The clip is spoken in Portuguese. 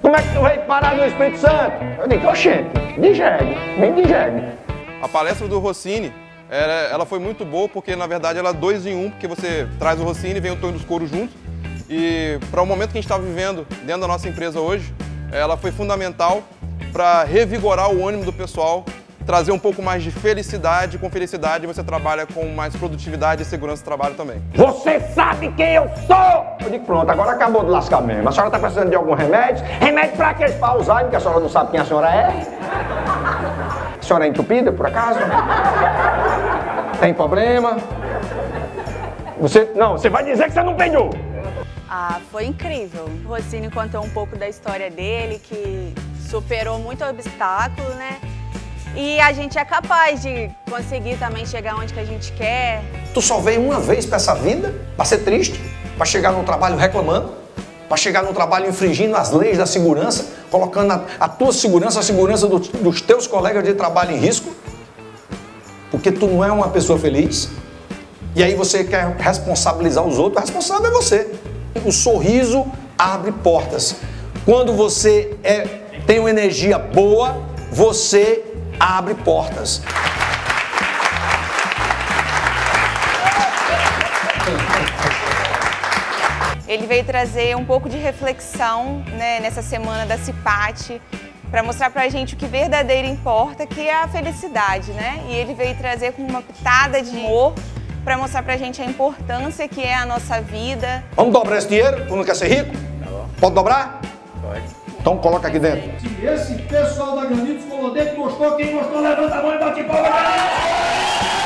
Como é que tu veio parar no Espírito Santo? Eu digo, oxente, de jegue, vem de jegue. A palestra do Rossini, ela foi muito boa porque, na verdade, ela é 2 em 1, porque você traz o Rossini e vem o Tonho dos Couros junto. E para o momento que a gente está vivendo dentro da nossa empresa hoje, ela foi fundamental para revigorar o ânimo do pessoal, trazer um pouco mais de felicidade. Com felicidade você trabalha com mais produtividade e segurança do trabalho também. Você sabe quem eu sou? Eu digo, pronto, agora acabou de lascar mesmo. A senhora está precisando de algum remédio? Remédio para quê? Para Alzheimer, que a senhora não sabe quem a senhora é? A senhora é entupida, por acaso? Tem problema? Você vai dizer que você não peidou. Ah, foi incrível. O Rossini contou um pouco da história dele, que superou muito obstáculo, né? E a gente é capaz de conseguir também chegar onde que a gente quer. Tu só veio uma vez pra essa vida, pra ser triste, pra chegar no trabalho reclamando, pra chegar no trabalho infringindo as leis da segurança, colocando a tua segurança, a segurança dos teus colegas de trabalho em risco, porque tu não é uma pessoa feliz, e aí você quer responsabilizar os outros, o responsável é você. O sorriso abre portas. Quando você tem uma energia boa, você abre portas. Ele veio trazer um pouco de reflexão, né, nessa semana da CIPAT, para mostrar pra gente o que verdadeiro importa, que é a felicidade, né? E ele veio trazer com uma pitada de humor para mostrar pra gente a importância que é a nossa vida. Vamos dobrar esse dinheiro? Tu não quer ser rico? Pode dobrar? Pode. Então coloca aqui dentro. Se esse pessoal da Granitos Colodete gostou, quem gostou levanta a mão e bate palma.